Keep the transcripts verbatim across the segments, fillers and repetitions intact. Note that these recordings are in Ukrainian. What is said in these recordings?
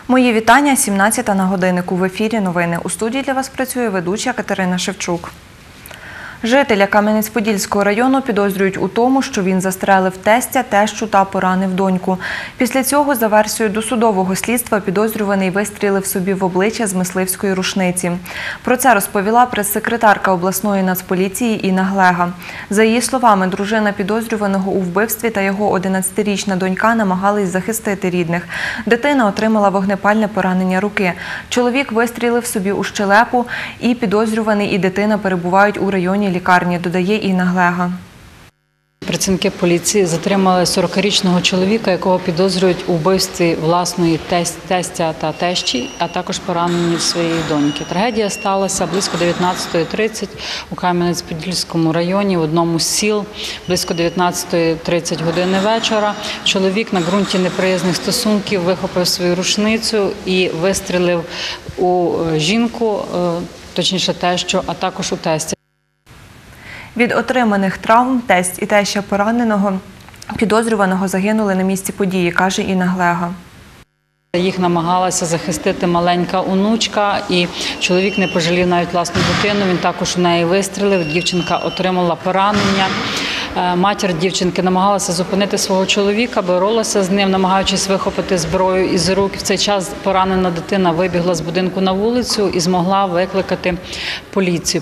Мої вітання, сімнадцята на годиннику. В ефірі новини. У студії для вас працює ведуча Катерина Шевчук. Жителя Кам'янець-Подільського району підозрюють у тому, що він застрелив тестя, тещу та поранив доньку. Після цього, за версією досудового слідства, підозрюваний вистрілив собі в обличчя з мисливської рушниці. Про це розповіла прес-секретарка обласної нацполіції Інна Глега. За її словами, дружина підозрюваного у вбивстві та його одинадцятирічна донька намагались захистити рідних. Дитина отримала вогнепальне поранення руки. Чоловік вистрілив собі у щелепу, і підозрюваний і дитина перебувають у районі лікарні, додає Інна Глега. Працівники поліції затримали сорокарічного чоловіка, якого підозрюють у вбивстві власної тестя та тещі, а також пораненні своєї доньки. Трагедія сталася близько дев'ятнадцятої тридцять у Кам'янець-Подільському районі, в одному з сіл, близько дев'ятнадцятої тридцять години вечора. Чоловік на ґрунті неприязних стосунків вихопив свою рушницю і вистрілив у жінку, точніше тещу, а також у тестя. Від отриманих травм тесть і теща пораненого підозрюваного загинули на місці події, каже Інна Глега. Їх намагалася захистити маленька онучка, і чоловік не пожалів навіть власну дитину, він також у неї вистрілив, дівчинка отримала поранення. Матір дівчинки намагалася зупинити свого чоловіка, боролася з ним, намагаючись вихопити зброю із рук. В цей час поранена дитина вибігла з будинку на вулицю і змогла викликати поліцію.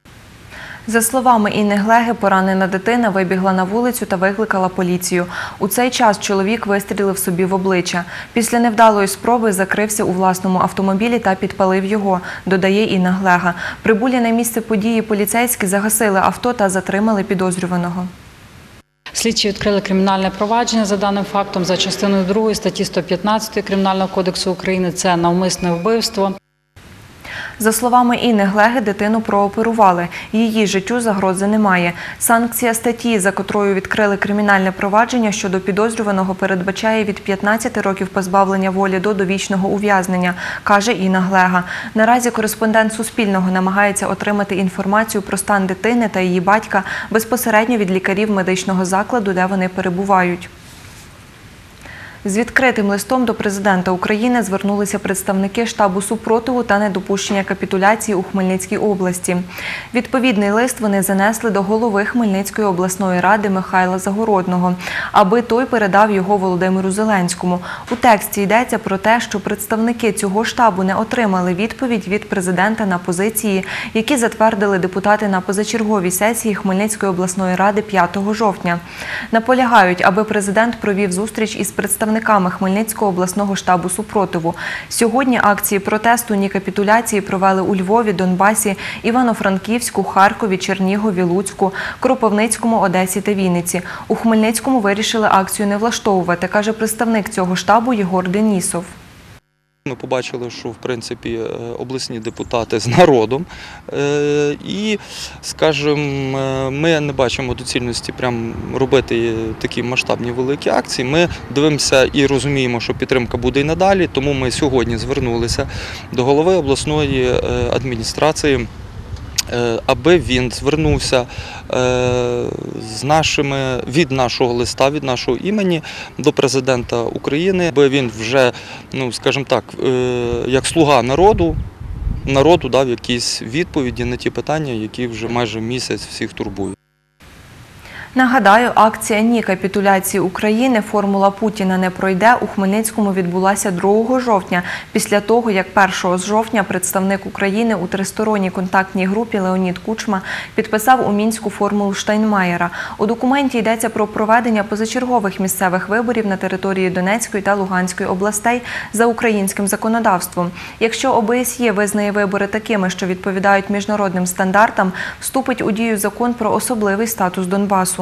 За словами Інни Глеги, поранена дитина вибігла на вулицю та викликала поліцію. У цей час чоловік вистрілив собі в обличчя. Після невдалої спроби закрився у власному автомобілі та підпалив його, додає Інна Глега. Прибулі на місце події поліцейські загасили авто та затримали підозрюваного. Слідчі відкрили кримінальне провадження за даним фактом за частиною другої статті сто п'ятнадцять Кримінального кодексу України – це навмисне вбивство. За словами Інни Глеги, дитину прооперували. Її життю загрози немає. Санкція статті, за котрою відкрили кримінальне провадження щодо підозрюваного, передбачає від п'ятнадцяти років позбавлення волі до довічного ув'язнення, каже Інна Глега. Наразі кореспондент Суспільного намагається отримати інформацію про стан дитини та її батька безпосередньо від лікарів медичного закладу, де вони перебувають. З відкритим листом до президента України звернулися представники штабу супротиву та недопущення капітуляції у Хмельницькій області. Відповідний лист вони занесли до голови Хмельницької обласної ради Михайла Загородного, аби той передав його Володимиру Зеленському. У тексті йдеться про те, що представники цього штабу не отримали відповідь від президента на позиції, які затвердили депутати на позачерговій сесії Хмельницької обласної ради п'ятого жовтня. Наполягають, аби президент провів зустріч із представниками Хмельницького обласного штабу супротиву. Сьогодні акції протесту «Ні капітуляції» провели у Львові, Донбасі, Івано-Франківську, Харкові, Чернігові, Луцьку, Кропивницькому, Одесі та Вінниці. У Хмельницькому вирішили акцію не влаштовувати, каже представник цього штабу Єгор Денісов. Ми побачили, що, в принципі, обласні депутати з народом і, скажімо, ми не бачимо доцільності прям робити такі масштабні великі акції. Ми дивимося і розуміємо, що підтримка буде і надалі, тому ми сьогодні звернулися до голови обласної адміністрації, аби він звернувся з нашими, від нашого листа, від нашого імені до президента України, аби він вже, ну, скажімо так, як слуга народу, народу дав якісь відповіді на ті питання, які вже майже місяць всіх турбують. Нагадаю, акція «Ні капітуляції України. Формула Путіна не пройде» у Хмельницькому відбулася другого жовтня, після того, як першого жовтня представник України у тристоронній контактній групі Леонід Кучма підписав у Мінську формулу Штайнмаєра. У документі йдеться про проведення позачергових місцевих виборів на території Донецької та Луганської областей за українським законодавством. Якщо О Б С Є визнає вибори такими, що відповідають міжнародним стандартам, вступить у дію закон про особливий статус Донбасу.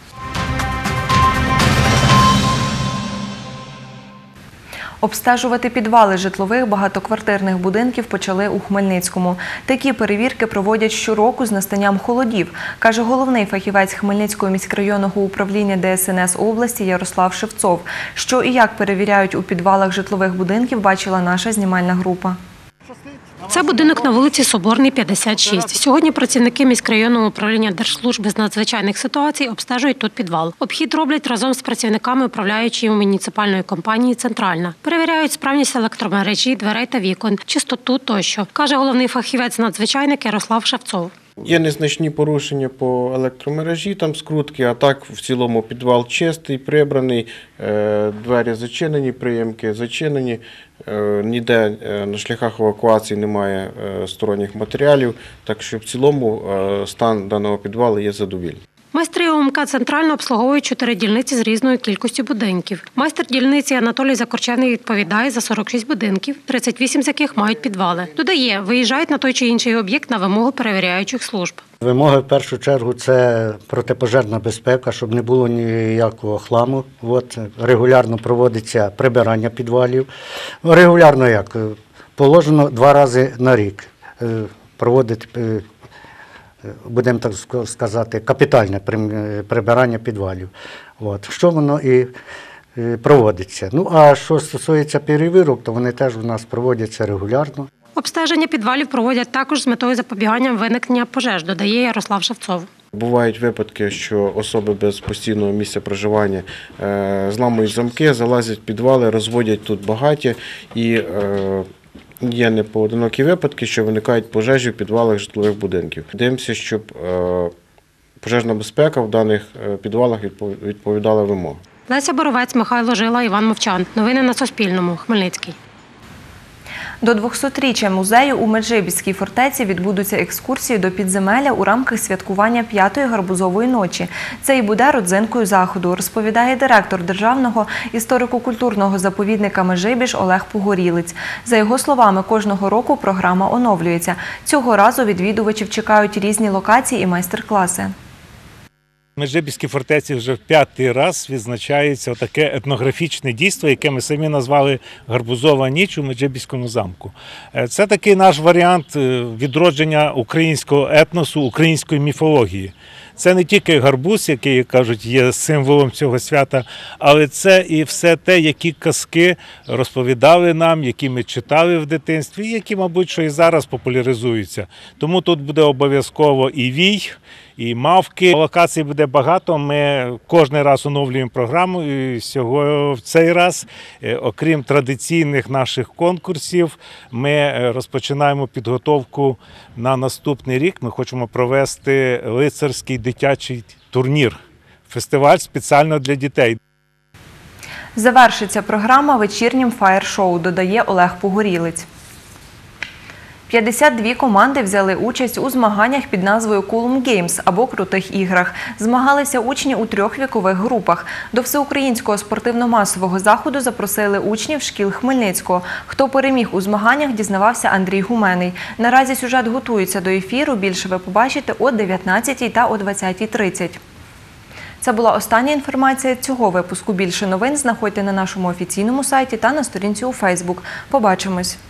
Обстежувати підвали житлових багатоквартирних будинків почали у Хмельницькому. Такі перевірки проводять щороку з настанням холодів, каже головний фахівець Хмельницького міськрайонного управління Де С Ен С області Ярослав Шевцов. Що і як перевіряють у підвалах житлових будинків, бачила наша знімальна група. Це будинок на вулиці Соборній, п'ятдесят шість. Сьогодні працівники міськрайонного управління Держслужби з надзвичайних ситуацій обстежують тут підвал. Обхід роблять разом з працівниками управляючої муніципальної компанії «Центральна». Перевіряють справність електромережі, дверей та вікон, чистоту тощо, каже головний фахівець-надзвичайник Ярослав Шевцов. Є незначні порушення по електромережі, там скрутки, а так в цілому підвал чистий, прибраний, двері зачинені, приємки зачинені, ніде на шляхах евакуації немає сторонніх матеріалів, так що в цілому стан даного підвалу є задовільний. Майстри ОМК «Центральна» обслуговують чотири дільниці з різною кількістю будинків. Майстер дільниці Анатолій Закорчений відповідає за сорок шість будинків, тридцять вісім з яких мають підвали. Додає, виїжджають на той чи інший об'єкт на вимогу перевіряючих служб. Вимоги в першу чергу це протипожежна безпека, щоб не було ніякого хламу. От, регулярно проводиться прибирання підвалів. Регулярно як? Положено два рази на рік проводити, будемо так сказати, капітальне прибирання підвалів. От. Що воно і проводиться. Ну, а що стосується перевірок, то вони теж у нас проводяться регулярно. Обстеження підвалів проводять також з метою запобігання виникнення пожеж, додає Ярослав Шевцов. Бувають випадки, що особи без постійного місця проживання зламують замки, залазять в підвали, розводять тут багаття і є непоодинокі випадки, що виникають пожежі в підвалах житлових будинків. Дивимося, щоб пожежна безпека в даних підвалах відповідала вимогам. Леся Боровець, Михайло Жила, Іван Мовчан. Новини на Суспільному. Хмельницький. До двохсотріччя музею у Меджибіській фортеці відбудуться екскурсії до підземелля у рамках святкування п'ятої гарбузової ночі. Це і буде родзинкою заходу, розповідає директор Державного історико-культурного заповідника Меджибіж Олег Погорілець. За його словами, кожного року програма оновлюється. Цього разу відвідувачів чекають різні локації і майстер-класи. В Меджибіській фортеці вже в п'ятий раз відзначається таке етнографічне дійство, яке ми самі назвали «Гарбузова ніч у Меджибіському замку». Це такий наш варіант відродження українського етносу, української міфології. Це не тільки гарбуз, який, як кажуть, є символом цього свята, але це і все те, які казки розповідали нам, які ми читали в дитинстві, і які, мабуть, що і зараз популяризуються. Тому тут буде обов'язково і вій, і мавки. Локацій буде багато, ми кожен раз оновлюємо програму. І сьогодні, в цей раз, окрім традиційних наших конкурсів, ми розпочинаємо підготовку на наступний рік. Ми хочемо провести лицарський дитячий турнір, фестиваль спеціально для дітей. Завершиться програма вечірнім фаєр-шоу, додає Олег Погорілець. п'ятдесят дві команди взяли участь у змаганнях під назвою «Кулум Геймс» або «Крутих іграх». Змагалися учні у трьох вікових групах. До всеукраїнського спортивно-масового заходу запросили учнів шкіл Хмельницького. Хто переміг у змаганнях, дізнавався Андрій Гуменний. Наразі сюжет готується до ефіру, більше ви побачите о дев'ятнадцятій та о двадцятій тридцять. Це була остання інформація цього випуску. Більше новин знаходьте на нашому офіційному сайті та на сторінці у Фейсбук. Побачимось!